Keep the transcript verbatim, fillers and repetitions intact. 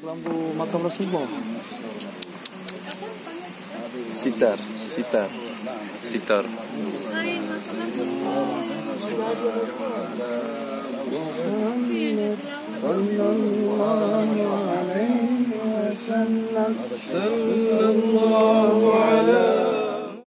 Lampu makam Rasulullah. Sitar, sitar, sitar. Sallallahu alaihi wasallam.